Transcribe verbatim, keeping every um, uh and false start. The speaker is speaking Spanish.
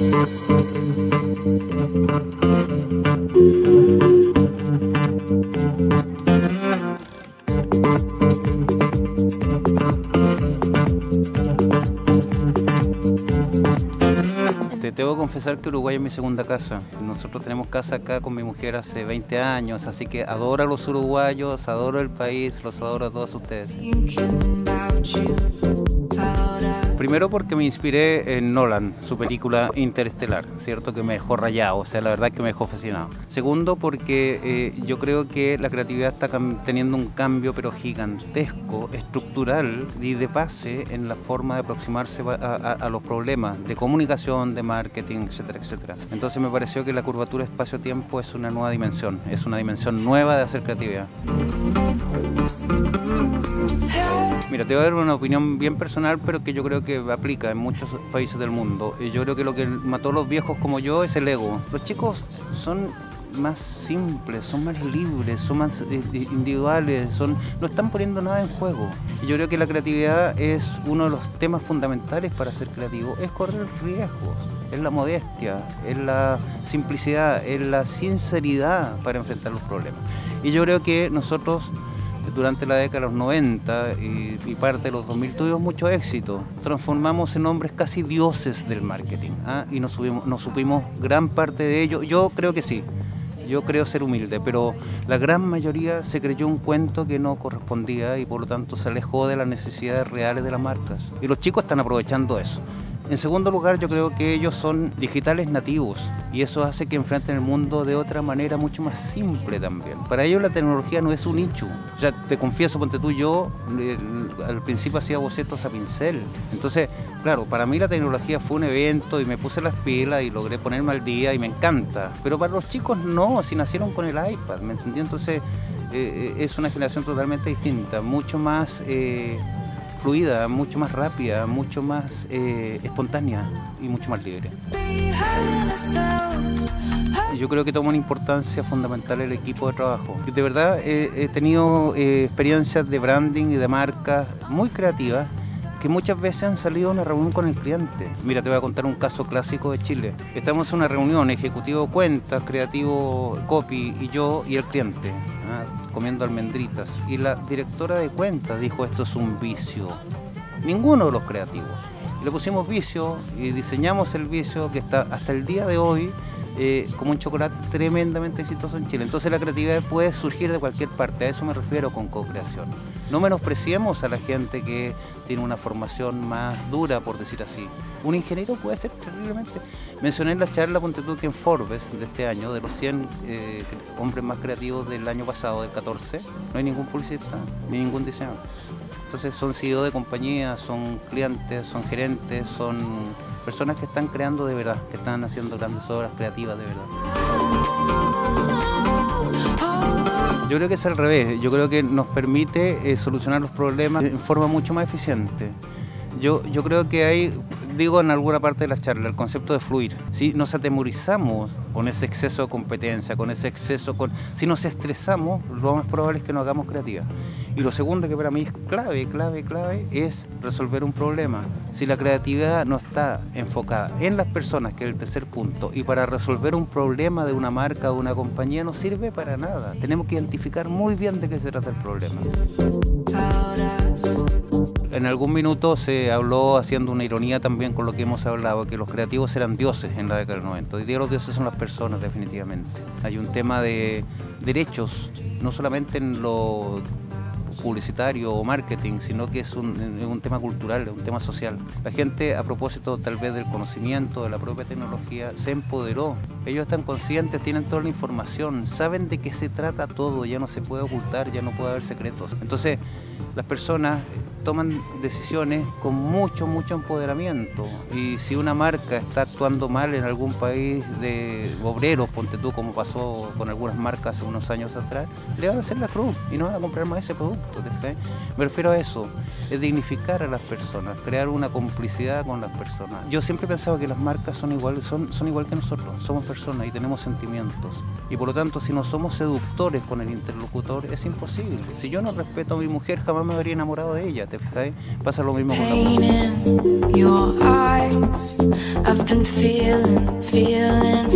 Te debo confesar que Uruguay es mi segunda casa. Nosotros tenemos casa acá con mi mujer hace veinte años, así que adoro a los uruguayos, adoro el país, los adoro a todos ustedes. Primero porque me inspiré en Nolan, su película Interestelar, cierto, que me dejó rayado, o sea, la verdad que me dejó fascinado. Segundo porque eh, yo creo que la creatividad está teniendo un cambio pero gigantesco, estructural y de base en la forma de aproximarse a, a, a los problemas de comunicación, de marketing, etcétera, etcétera. Entonces me pareció que la curvatura espacio-tiempo es una nueva dimensión, es una dimensión nueva de hacer creatividad. Mira, te voy a dar una opinión bien personal, pero que yo creo que aplica en muchos países del mundo. Y yo creo que lo que mató a los viejos como yo es el ego. Los chicos son más simples, son más libres, son más individuales, son, no están poniendo nada en juego. Y yo creo que la creatividad es uno de los temas fundamentales para ser creativo, es correr riesgos, es la modestia, es la simplicidad, es la sinceridad para enfrentar los problemas. Y yo creo que nosotros durante la década de los noventa y, y parte de los dos mil tuvimos mucho éxito. Transformamos en hombres casi dioses del marketing, ¿ah? Y nos, subimos, nos supimos gran parte de ello. Yo creo que sí, yo creo ser humilde, pero la gran mayoría se creyó un cuento que no correspondía y por lo tanto se alejó de las necesidades reales de las marcas. Y los chicos están aprovechando eso. En segundo lugar, yo creo que ellos son digitales nativos y eso hace que enfrenten el mundo de otra manera mucho más simple también. Para ellos la tecnología no es un nicho. O sea, te confieso, ponte tú, yo el, al principio hacía bocetos a pincel. Entonces, claro, para mí la tecnología fue un evento y me puse las pilas y logré ponerme al día y me encanta. Pero para los chicos no, si nacieron con el iPad, ¿me entendí? Entonces, eh, es una generación totalmente distinta, mucho más Eh, fluida, mucho más rápida, mucho más eh, espontánea y mucho más libre. Yo creo que toma una importancia fundamental el equipo de trabajo. De verdad eh, he tenido eh, experiencias de branding y de marcas muy creativas que muchas veces han salido a una reunión con el cliente. Mira, te voy a contar un caso clásico de Chile. Estamos en una reunión, ejecutivo cuentas, creativo copy y yo y el cliente, ¿ah? Comiendo almendritas. Y la directora de cuentas dijo, esto es un vicio. Ninguno de los creativos. Y le pusimos vicio y diseñamos el vicio que está hasta el día de hoy Eh, como un chocolate tremendamente exitoso en Chile. Entonces la creatividad puede surgir de cualquier parte, a eso me refiero con co-creación. No menospreciemos a la gente que tiene una formación más dura, por decir así. Un ingeniero puede ser terriblemente. Mencioné en la charla, ponte tú, que en Forbes de este año, de los cien eh, hombres más creativos del año pasado, del catorce, no hay ningún publicista, ni ningún diseñador. Entonces son C E O de compañías, son clientes, son gerentes, son personas que están creando de verdad, que están haciendo grandes obras creativas de verdad. Yo creo que es al revés, yo creo que nos permite eh, solucionar los problemas en forma mucho más eficiente. Yo, yo creo que hay, digo en alguna parte de la charla, el concepto de fluir. Si nos atemorizamos con ese exceso de competencia, con ese exceso, con, si nos estresamos, lo más probable es que no hagamos creatividad. Y lo segundo que para mí es clave, clave, clave, es resolver un problema. Si la creatividad no está enfocada en las personas, que es el tercer punto, y para resolver un problema de una marca o una compañía no sirve para nada. Tenemos que identificar muy bien de qué se trata el problema. En algún minuto se habló, haciendo una ironía también con lo que hemos hablado, que los creativos eran dioses en la década del noventa. Hoy día los dioses son las personas, definitivamente. Hay un tema de derechos, no solamente en lo publicitario o marketing, sino que es un, es un tema cultural, es un tema social. La gente, a propósito tal vez del conocimiento, de la propia tecnología, se empoderó. Ellos están conscientes, tienen toda la información, saben de qué se trata todo, ya no se puede ocultar, ya no puede haber secretos. Entonces, las personas toman decisiones con mucho, mucho empoderamiento. Y si una marca está actuando mal en algún país de obreros, ponte tú, como pasó con algunas marcas hace unos años atrás, le van a hacer la cruz y no van a comprar más ese producto. ¿sí? Me refiero a eso, es dignificar a las personas, crear una complicidad con las personas. Yo siempre he pensado que las marcas son igual, son, son igual que nosotros, somos personas y tenemos sentimientos. Y por lo tanto, si no somos seductores con el interlocutor, es imposible. Si yo no respeto a mi mujer, jamás me habría enamorado de ella, ¿te fijas? Pasa lo mismo con la música. been feeling, feeling